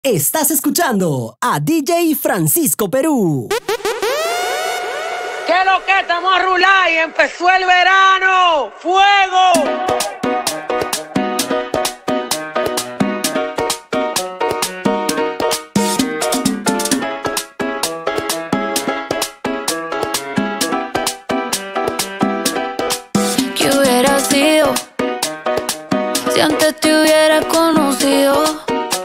Estás escuchando a DJ Francisco Perú. ¿Qué lo que estamos a rular y empezó el verano? ¡Fuego! ¿Qué hubiera sido si antes te hubiera conocido?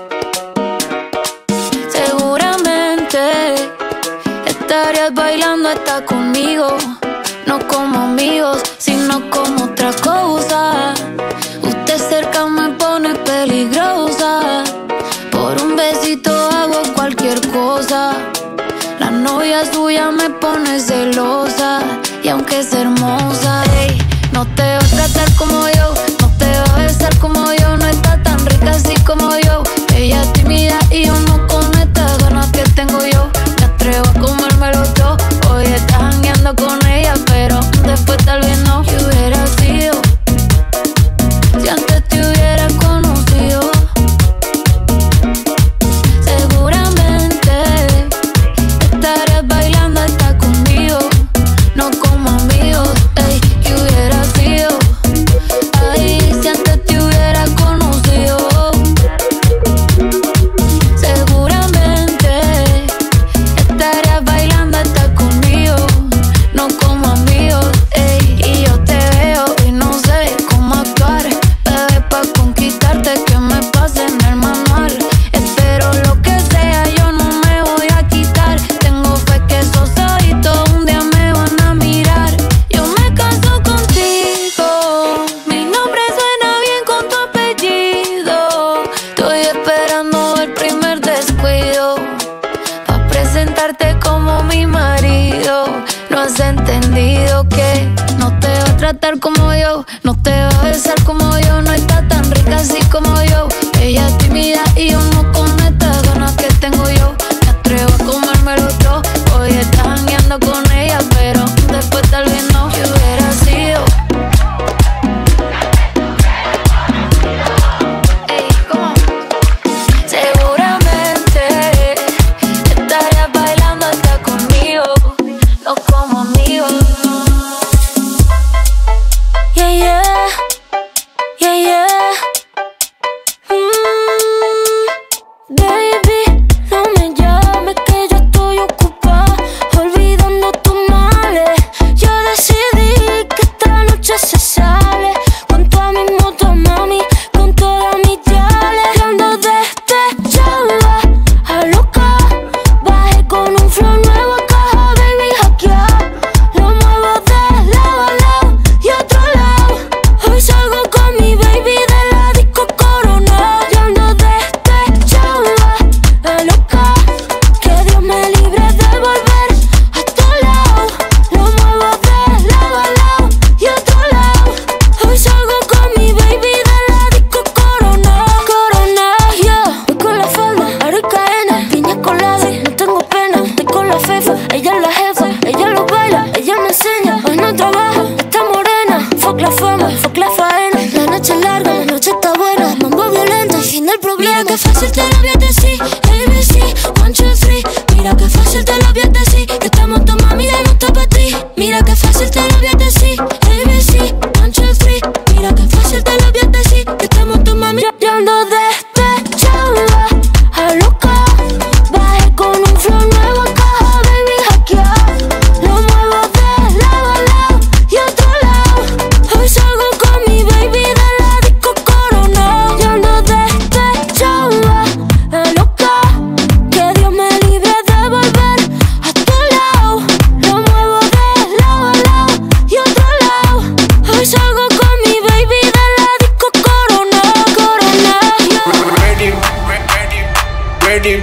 Seguramente estarías bailando hasta conmigo, no como amigos, sino como otra cosa. Usted cerca me pone peligrosa, por un besito hago cualquier cosa. La novia suya me pone celosa, y aunque es hermosa, ey, no te va a tratar como yo, no te va a besar como yo, no está tan rica así como yo. Ella es tímida y yo no con estas ganas que tengo yo. Me atrevo a comérmelo todo. Hoy estás jangueando con ella, pero después tal vez no. ¿Qué hubiera sido si antes te hubiera conocido? Seguramente estarías bailando hasta conmigo, no como amigos. Ey, ¿qué hubiera sido? Ay, si antes te hubiera conocido. Seguramente estarías bailando hasta conmigo, no como amigos. Ey, y yo te veo y no sé cómo actuar, bebé, pa' conquistarte que me pasen el manual. Espero lo que sea, yo no me voy a quitar. Tengo fe que esos ojitos un día me van a mirar. Yo me caso contigo, mi nombre suena bien con tu apellido. Estoy esperando el primer descuido pa' presentarte como mi marido. No has entendido que no te va a tratar como yo, no te va a besar como yo, no está tan rica así como yo. Ella es tímida y yo no con estas ganas que tengo yo. Me atrevo a comérmelo todo. Hoy estás jangueando con ella, pero después tal vez no. ¿Qué hubiera sido? Ey, ¿cómo? Seguramente estarías bailando hasta conmigo, no como amigos. Yeah, yeah, yeah, yeah. Baby, no me llames que yo estoy ocupada, olvidando tus males. Yo decidí que esta noche se sale con toda mi moto, mami, con todas mis diales. Y ando despechada, a loca, bajé con un flow nuevo a caja, baby, hackear. Lo muevo de lado a lado y otro lado. Hoy salgo con mi baby de la disco Corona. Y ando despechada, a loca, que Dios me libre de volver a tu lado. Lo muevo de lado a lado y otro lado. Hoy salgo con mi baby de la disco Corona. Corona, yeah. Voy con la falda, aro y cadena, piña colada, no tengo pena. Estoy con la fefa, ella es la jefa, ella lo baila, ella me enseña. Hoy no trabaja, está morena. Fuck la fama, fuck la faena. La noche es larga, la noche está buena. Mambo violento y fin del problema. Mira que fácil te lo voy a decir, ABC, 1, 2, 3. Mira que fácil te lo voy a decir, que estamos tu mami ya no está pa' ti. Mira que fácil te lo voy a decir, ABC, 1, 2, 3. Mira que fácil te lo voy a decir, que estamos tu mami. Yo ando despechada, a loca, bajé con un flow nuevo a caja, baby, hackear. Lo muevo de lado a lado y otro lado. Hoy salgo con mi baby de la disco Corona. Yo ando despechada, a loca, que Dios me libre de volver a tu lado. Lo muevo de lado a lado y otro lado. Hoy salgo con mi baby de la disco Corona. Corona, yeah. Ready, ready,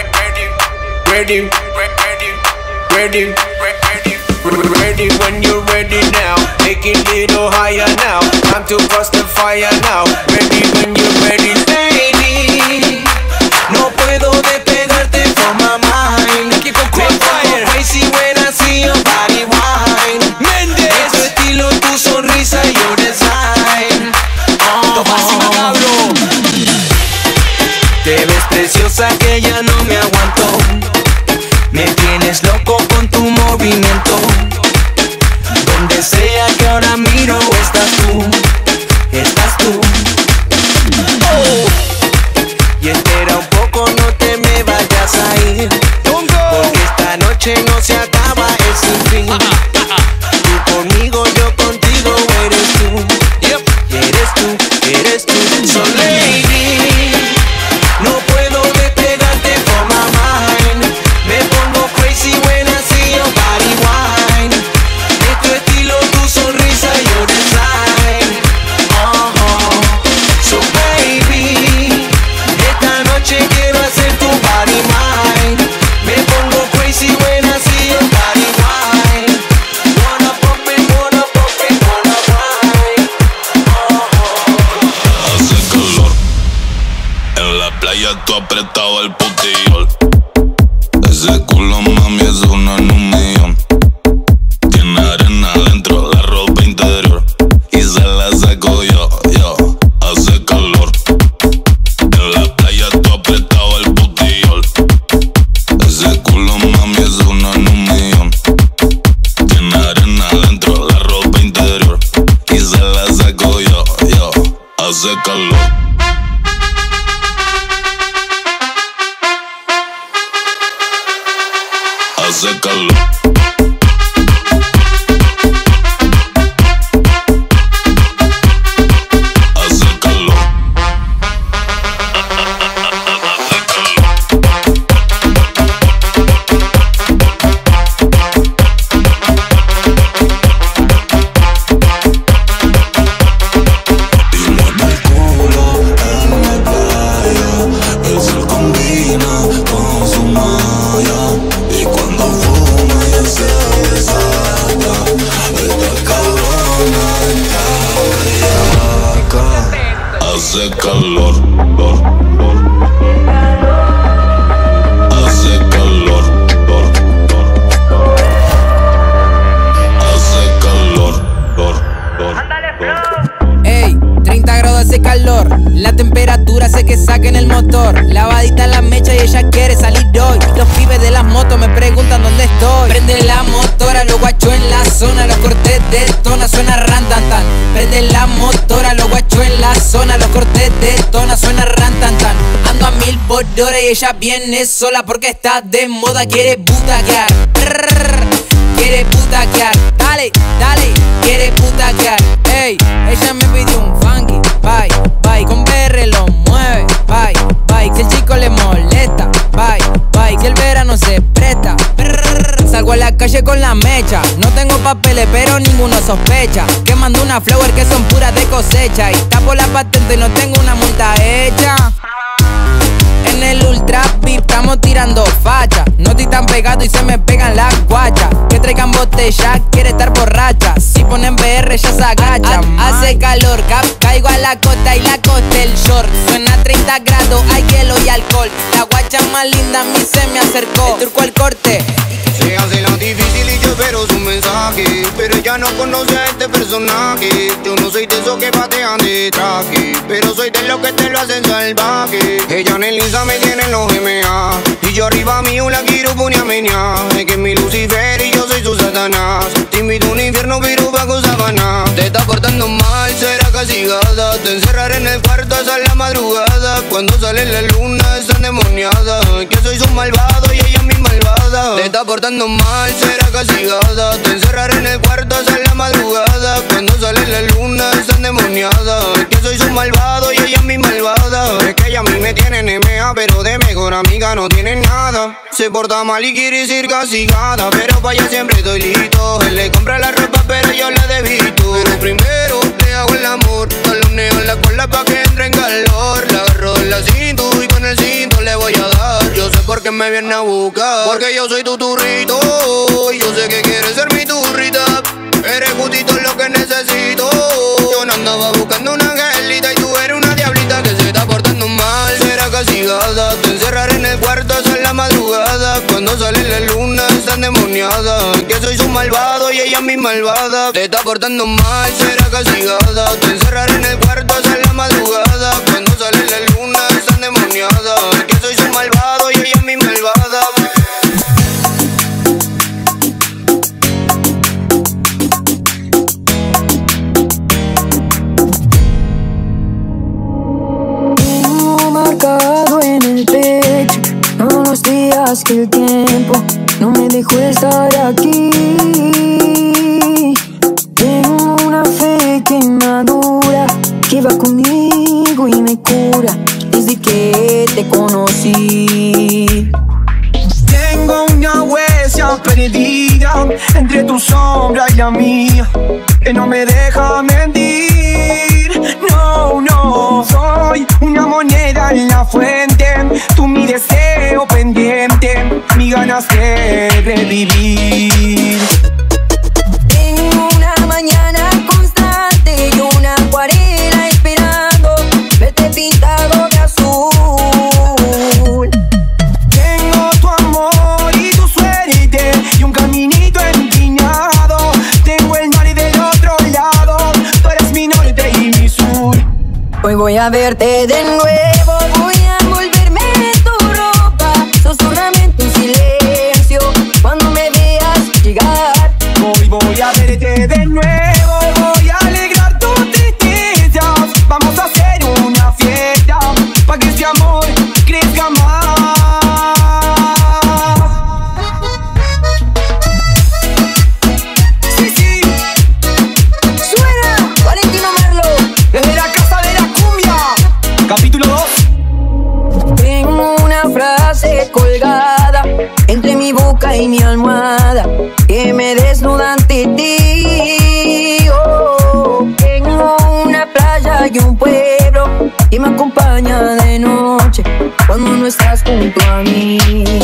ready, ready, ready, ready, ready when you're ready now. Take it a little higher now. Time to cross the fire now. Ready when you're ready, lady. No puedo despegarte from my mind. Crazy when I see your body wine. Méndez, tu estilo, tu sonrisa, your design. Te ves preciosa que que ya no me aguanto. Me tienes loco con tu movimiento. Donde sea que ahora miro, estás tú, estás tú. Oh. Y entera un poco, no te me vayas a ir, porque esta noche no se acaba, es sin fin. Tú conmigo, yo contigo, eres tú. Y eres tú, eres tú. So lady, no puedo despegarte from my mind. Me pongo crazy when I see your body wine. De tu estilo, tu sonrisa, your design. So baby, esta noche quiero hacer tu body mine. Me pongo crazy when I see your body wine. Wanna pump it, wanna pump it, wanna wine. Hace calor en la playa, tú apretado el putillol. Ese culo, mami, es uno en un millón. Tiene arena dentro, la ropa interior, y se la saco yo. Hace calor en la playa, tú apretado el putillol. Ese culo, mami, es uno en un millón. Tiene arena dentro, la ropa interior, y se la saco yo. Hace calor. Hace calor. Hace calor. Y mueve el culo en la playa. El sol combina con su malla. Y cuando fuma ya se desata. Esta cabrona está bellaca. Hace calor. Hace calor. Hace calor. Ey, 30 grados hace calor. La temperatura hace que saquen el motor. Lavadita la mecha y ella quiere salir hoy. Los pibes de las motos me preguntan dónde estoy. Prende la motora, los guachos en la zona. Los cortes de tona, suena rantantan. Prende la motora, los guachos en la zona. Los cortes de tona, suena rantantan. Ando a 1000 por hora y ella viene sola porque está de moda. Quiere butaquear, quiere butaquear. Dale, dale, quiere butaquear. Ey, ella me pidió un funky. Bye, bye, con BR lo mueve. Bye, bye, si el chico le molesta. Bye, bye, si el verano se presta. Salgo a la calle con la mecha. No tengo papeles pero ninguno sospecha. Que mando una flower que son puras de cosecha. Y tapo la patente y no tengo una multa hecha. En el ultra VIP estamos tirando facha. No estoy tan pegado y se me pegan las guachas. Que traigan botella, quiere estar borracha. Si ponen BR ya se agachan. Hace calor, caigo a la costa y la costa el short. Suena 30 grados, hay hielo y alcohol. La guacha más linda a mí se me acercó. El turco al corte. Se hace la difícil y yo espero su mensaje, pero ella no conoce a este personaje. Yo no soy de esos que patean de traje, pero soy de los que te lo hacen salvaje. Ella en el Insta me tiene en los MA, y yo arriba mío la quiero poner a menear. Es que es mi Lucifer y yo soy su Satanás. Te invito a un infierno pero bajo sabana. Te está portando mal, será castigada. Te encerraré en el cuarto hasta la madrugada. Cuando sale la luna está endemoniada. Que soy su malvado y ella es mi malvada. Te está portando mal, será castigada. Te encerraré en el cuarto hasta la madrugada. Cuando sale la luna está endemoniada. Que soy su malvado y ella es mi malvada. Es que ella a mí me tiene NMA, pero de mejor amiga no tiene nada. Se porta mal y quiere ser castigada, pero para ella siempre estoy listo. Él le compra la ropa pero yo la debito. Pero primero le hago el amor, taloneo en la cola pa' que entre en calor. La agarro de la cintura y con el cinto le voy a dar. Yo sé por qué me viene a buscar, porque yo soy tu turrito. Y yo sé que quieres ser mi turrita. Eres justito lo que necesito. Yo no andaba buscando una angelita y tú eres una diablita que se está portando mal. Será castigada, te encerraré en el cuarto hasta la madrugada. Cuando sale la luna está endemoniada. Que soy su malvado y ella es mi malvada. Te está portando mal, será castigada. Te encerraré en el cuarto hasta la madrugada. Cuando sale la luna está endemoniada. Que soy su malvado y más que el tiempo no me dejó estar aquí. Tengo una fe que madura, que va conmigo y me cura desde que te conocí. Tengo una huella perdida entre tu sombra y la mía, que no me deja mentir. No, no, soy una moneda en la fuente, tú mi deseo pendiente, mis ganas de revivir. Tengo una mañana constante y una acuarela esperando verte pintado de azul. Tengo tu amor y tu suerte y un caminito empinado. Tengo el mar y del otro lado, tú eres mi norte y mi sur. Hoy voy a verte de nuevo, voy a envolverme en tu ropa, susurrame en tu silencio cuando me veas llegar. Hoy voy a verte de nuevo, voy a alegrar tus tristezas. Vamos a hacer una fiesta pa' que este amor crezca más. Sí, sí, Suena Valentino Merlo desde la casa de la cumbia. Capítulo 2. Tengo una frase colgada entre mi boca y mi almohada que me desnuda ante ti. Oh, tengo una playa y un pueblo que me acompaña de noche cuando no estás junto a mí.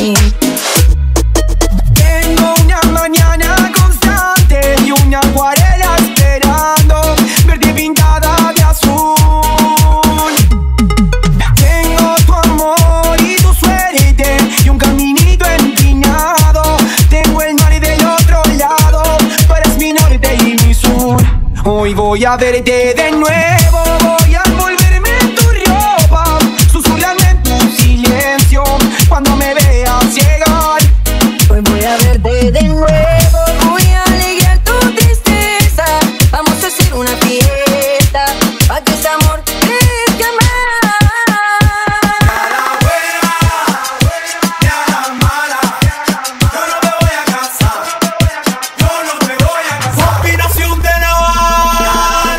Tengo una mañana constante y una acuarela esperando verte pintada de azul. Tengo tu amor y tu suerte y un caminito empinado. Tengo el mar y del otro lado, tú eres mi norte y mi sur. Hoy voy a verte de nuevo, voy a envolverme en tu ropa, susurrarme en tu silencio cuando me veas llegar. Hoy voy a verte de nuevo, voy a alegrar tu tristeza. Vamos a hacer una fiesta pa' que ese amor crezca más. Combinación de Naval,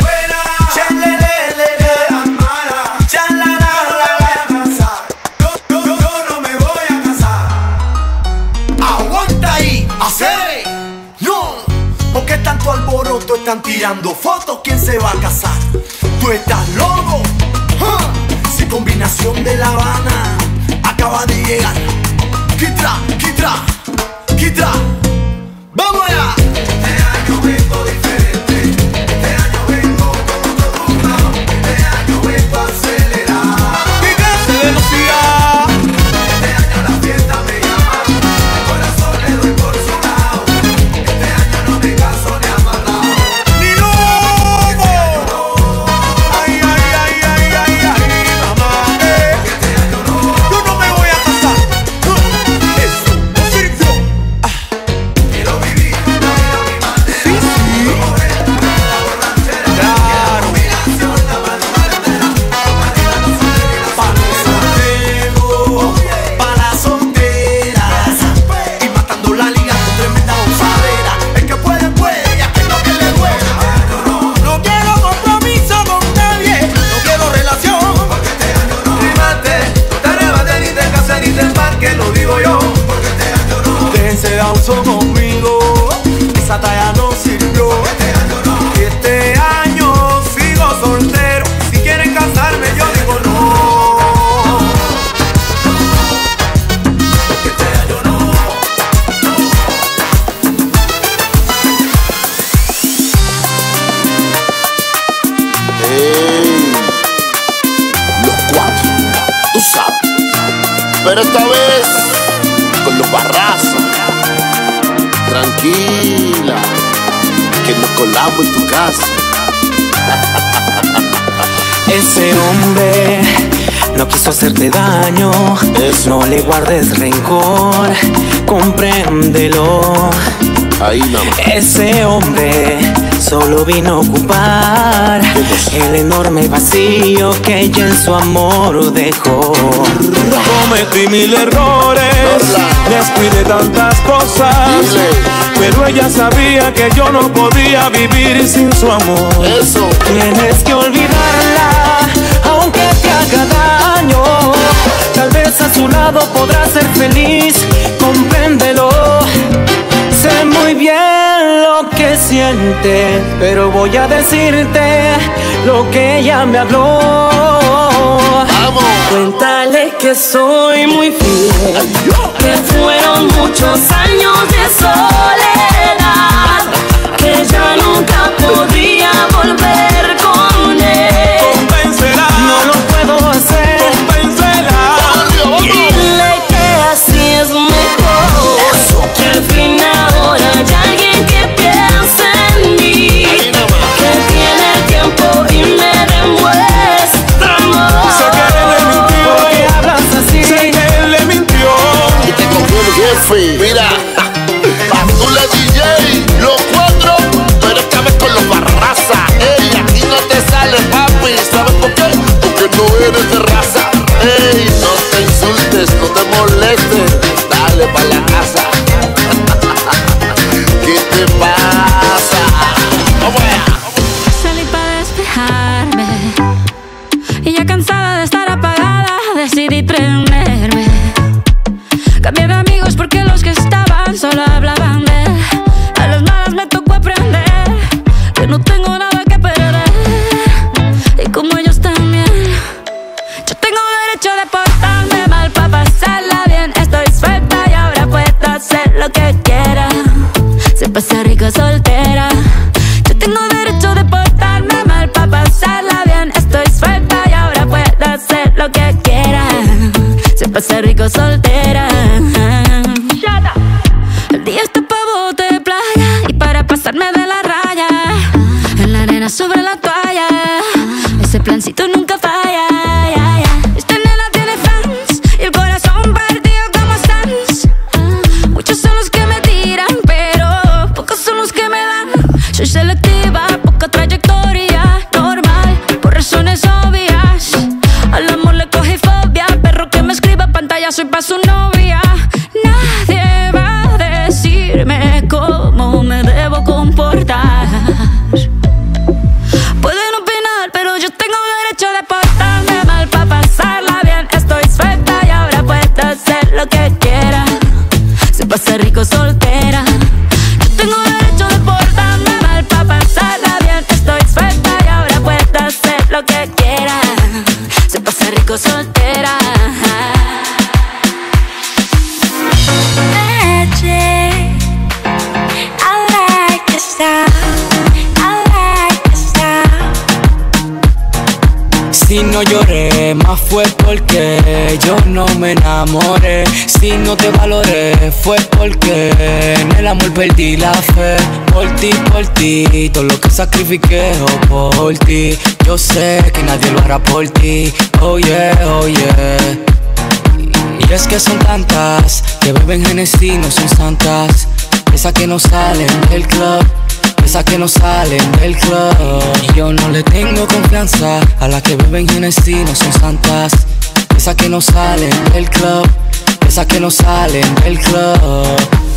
yo no me voy a casar. Aguanta ahí, hacer. No, porque tanto alboroto están tirando fotos. ¿Quién se va a casar? Tú estás loco. Si combinación de La Habana acaba de llegar. Quitra, quitra, quitra. ¡Vamos allá! Este año vengo diferente. Este año vengo como todo un lado. Este año vengo a acelerar. ¡Fíjate velocidad! Este año la fiesta me llama. El corazón le doy por su lado. Este año no me caso ni amarrado. ¡Ni loco! ¡Ay, ay, ay, ay, ay, ay, mamá! Este año no. Yo no me voy a casar. Eso no sirvió. Quiero vivir una vida a mi manera. Sí, sí. La borrachera. Claro. Combinación la bandera. Pa' los solteros, pa' las solteras. Y matando la liga con tremenda gozadera. El que puede, puede, y aquel no que le duela. No quiero compromiso con nadie. No quiero relación. Porque este año no. Rímate, no te arrebates ni te cases ni te embarques, lo digo yo. Porque este año no. Déjense de uso conmigo. Esa talla no sirvió. Este año no. Y este año sigo soltero. Si quieren casarme, yo digo no. Porque este año no. Los cuatro, tú sabes. Pero esta vez con los barrazos. Tranquila, que nos colamos en tu casa. Ese hombre no quiso hacerte daño. Eso. No le guardes rencor, compréndelo. Ahí nada más. Ese hombre solo vino a ocupar el enorme vacío que ella en su amor dejó. Cometí 1000 errores, descuidé tantas cosas, pero ella sabía que yo no podía vivir sin su amor. Eso. Tienes que olvidarla, aunque te haga daño. Tal vez a su lado podrás ser feliz, compréndelo. Sé muy bien lo que sientes, pero voy a decirte lo que ella me habló. ¡Vamos! Cuéntale que soy muy fiel, que fueron muchos años de soledad, que ya nunca podría volver con él. Convéncela. No lo puedo hacer. Convéncela. Dile que así es mejor, que al fin ahora hay alguien que piensa en mí, que tiene el tiempo y me demuestra amor. Sé que él le mintió. ¿Por qué hablas así? Sé que él le mintió. Y te cogió el jefe. Mira, Pastula DJ, los 4, pero esta vez con los Barraza. Ey, aquí no te sale, papi. ¿Sabes por qué? Porque no eres de raza. Ey, no te insultes, no te molestes. Dale pa' la casa. ¿Qué te pasa? Vamos allá. Salí para despejarme y ya cansada de estar apagada decidí prenderme. Cambié de amigos porque los que estaban solo hablaban de él. A las malas me tocó aprender que no tengo nada que perder, y como ellos también, yo tengo derecho de portarme mal para pasarla bien. Estoy suelta y ahora puedo hacer lo que quiera. Se pasa rico soltera. Yo tengo derecho de portarme mal para pasarla bien. Estoy suelta y ahora puedo hacer lo que quiera. Se pasa rico soltera. El día está pa' bote de playa y para pasarme de la raya, en la arena sobre la toalla, ese plancito nunca falla. Esta nena tiene fans y el corazón partido como Sans. Muchos son los que me tiran, pero pocos son los que me dan. Soy selectiva, poca trayectoria, normal, por razones obvias. Al amor le cogí fobia, perro que me escriba pantalla, soy pa' su novia. Nadie va a decirme cómo me debo comportar. Pueden opinar, pero yo tengo derecho de portarme mal para pasarla bien. Estoy suelta y ahora puedo hacer lo que quiera. Se pasa rico soltera. Yo tengo derecho de portarme mal para pasarla bien. Estoy suelta y ahora puedo hacer lo que quiera. Se pasa rico soltera. Magic, I like your style, I like your style. Si no lloré, más fue porque yo no me enamoré. Si no te valoré, fue porque en el amor perdí la fe. Por ti, todo lo que sacrifiqué por ti. Yo sé que nadie lo hará por ti. Oh yeah, oh yeah. Y es que son tantas que beben Genesis, no son santas. Esas que no salen del club, esas que no salen del club. Y yo no le tengo confianza a las que beben Genesis, no son santas. Esas que no salen del club, esas que no salen del club.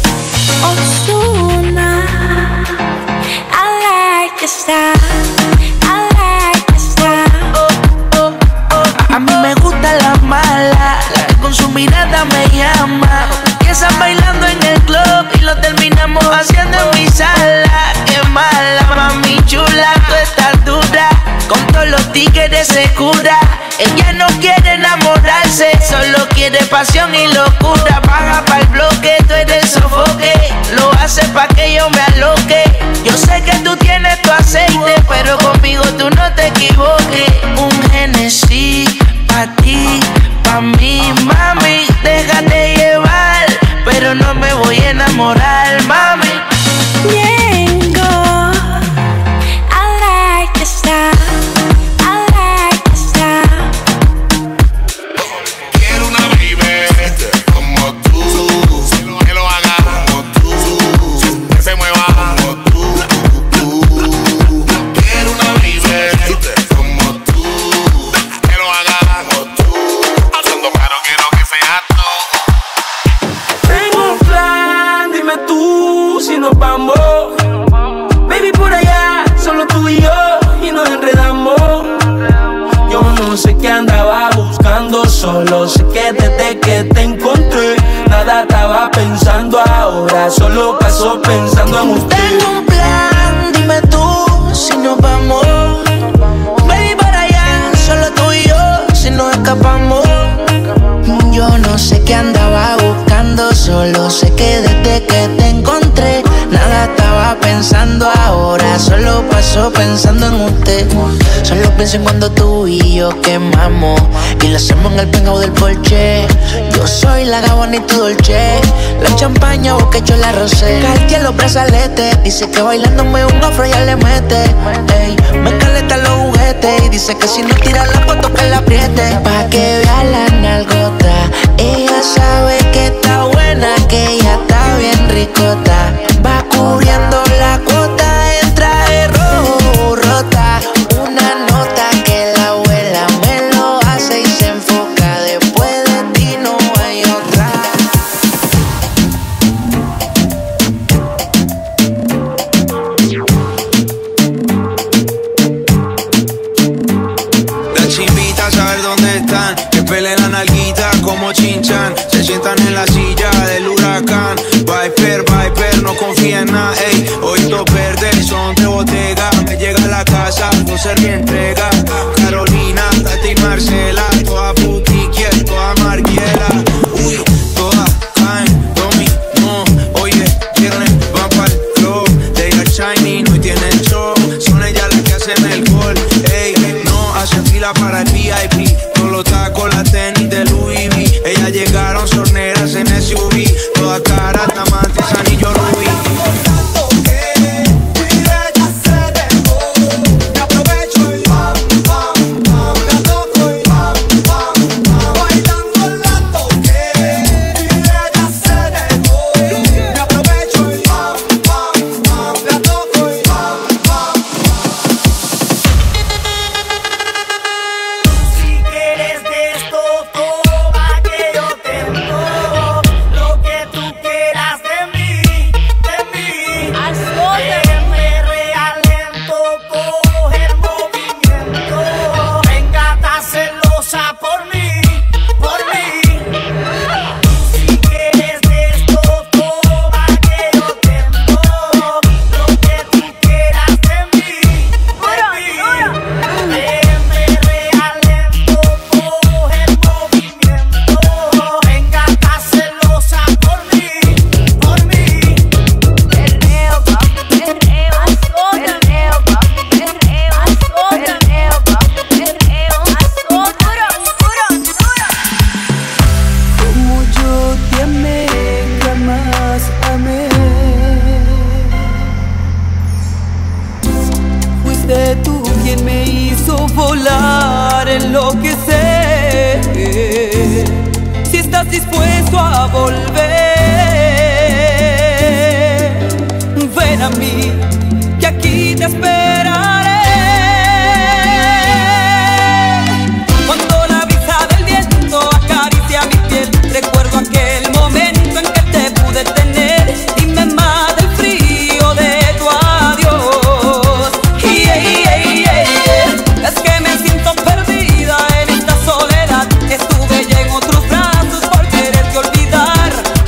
Ozuna, I like your style, I like your style. A mí me gusta la mala, la que con su mirada me llama. Empiezan bailando en el club y lo terminamos haciendo en mi sala. Qué mala, mami chula, tú estás dura. Con todos los tigres se cura. Ella no quiere enamorarse, solo quiere pasión y locura. Baja pa'l bloque, tú eres sofoque. Lo hace pa' que yo me aloque. Yo sé que tú tienes tu aceite, pero conmigo tú no te equivoques. Un Genesis pa' ti, pa' mí, mami. Déjate llevar, pero no me voy a enamorar, mami. Ñengo, I like your style, I like your style. Quiero una baby como tú, que lo haga como tú. Ese nada estaba pensando ahora, solo paso pensando en usted. Tengo un plan, dime tú si nos vamos. Baby, para allá, solo tú y yo, si nos escapamos. Yo no sé qué andaba buscando, solo sé que desde que te encontré nada estaba pensando ahora, solo paso pensando en usted. Solo pienso en cuando tú y yo quemamos y lo hacemos en el pingao del Porsche. Yo soy la Gabbana y tu Dolce, la champaña, vos que yo la rosé. Cartier los brazaletes, dice que bailándome un afro ya le mete. Ey, me caleta los juguetes y dice que si no tira la foto que la apriete. Pa' que vea la nalgota, ella sabe que está buena, que ella está bien ricota. Va cubriendo la cuota en traje rojo rota. Una nota que la abuela me lo hace y se enfoca. Después de ti no hay otra. Las chimbitas saber dónde están, que peleen la nalguita como chinchan. Se sientan en la silla del huracán. Viper, Viper, no confía en nada, ey. Ojitos verdes son de botega. Me llega a la casa, no se reentrega. Carolina, Tati y Marcela, toda boutique, toda marguera. Uy, todas caen, dominó. Oye, viernes van pa'l flow. They are shining, hoy tienen show. Son ellas las que hacen el gol, ey. No hacen fila para el VIP. Todos los tacos, la tenis de Louis V. Ellas llegaron sorneras en SUV. Toda cara, diamantes, anillo rubí. Dispuesto a volver, ven a mí, que aquí te esperaré. Cuando la brisa del viento acaricia mi piel, recuerdo aquel momento en que te pude tener y me mata el frío de tu adiós. Es que me siento perdida en esta soledad, estuve ya en otros brazos por quererte olvidar.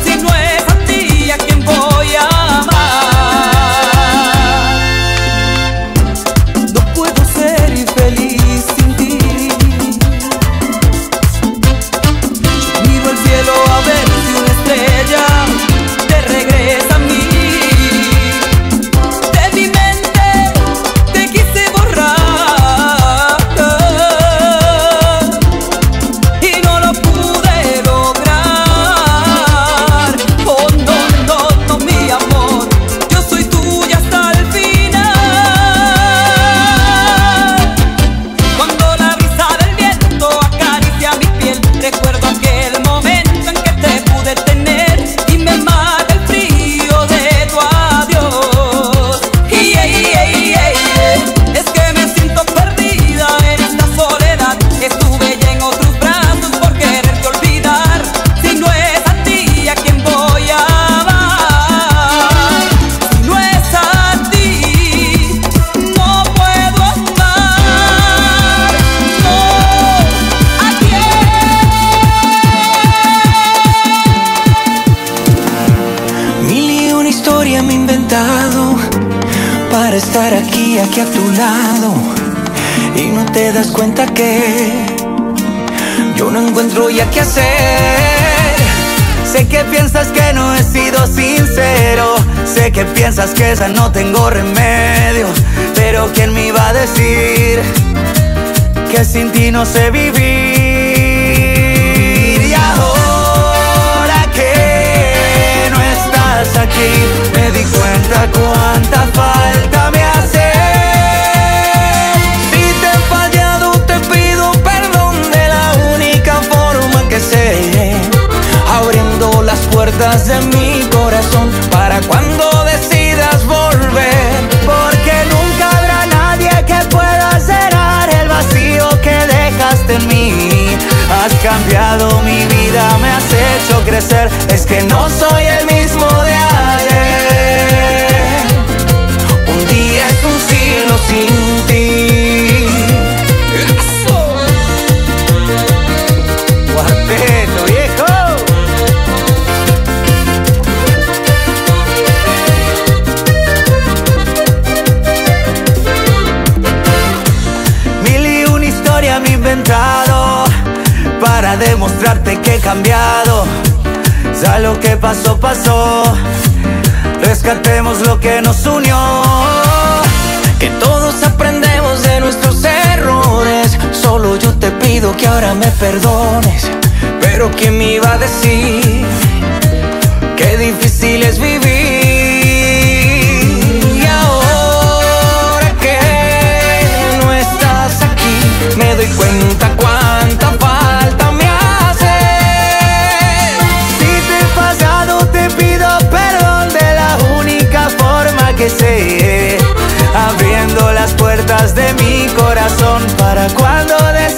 para estar aquí a tu lado, y no te das cuenta que yo no encuentro ya qué hacer. Sé que piensas que no he sido sincero, sé que piensas que esa no tengo remedio, pero ¿quién me iba a decir que sin ti no sé vivir? Y ahora que no estás aquí, me di cuenta cuánta falta me hace. Si te he fallado, te pido perdón de la única forma que sé, abriendo las puertas de mi corazón para cuando decidas volver, porque nunca habrá nadie que pueda cerrar el vacío que dejaste en mí. Has cambiado mi vida, me has hecho crecer, es que no soy el mismo de ayer. Un día es un siglo sin ti. Cuarteto, viejo. Mil y una historia me he inventado para demostrarte que he cambiado. Ya lo que pasó, pasó. Rescatemos lo que nos unió, que todos aprendemos de nuestros errores. Solo yo te pido que ahora me perdones, pero ¿quién me iba a decir qué difícil es vivir? Y ahora que no estás aquí, me doy cuenta cuánta falta me hace. Si te he fallado, te pido perdón de la única forma que sé, abriendo las puertas de mi corazón para cuando